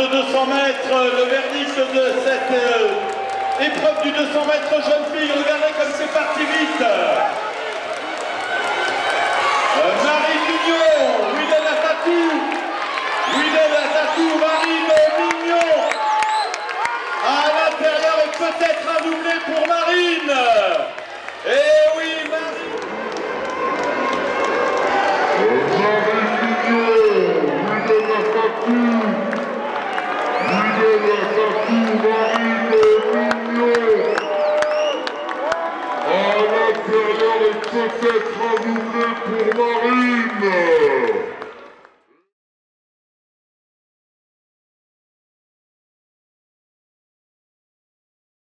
200 mètres, le verdict de cette épreuve du 200 mètres jeune fille. Regardez comme c'est parti vite. Marine Mignon, Wilel Atatou, Marine Mignon. À l'intérieur et peut-être un doublé pour Marine. Et oui, Marine. Peut-être un doublé pour Marine.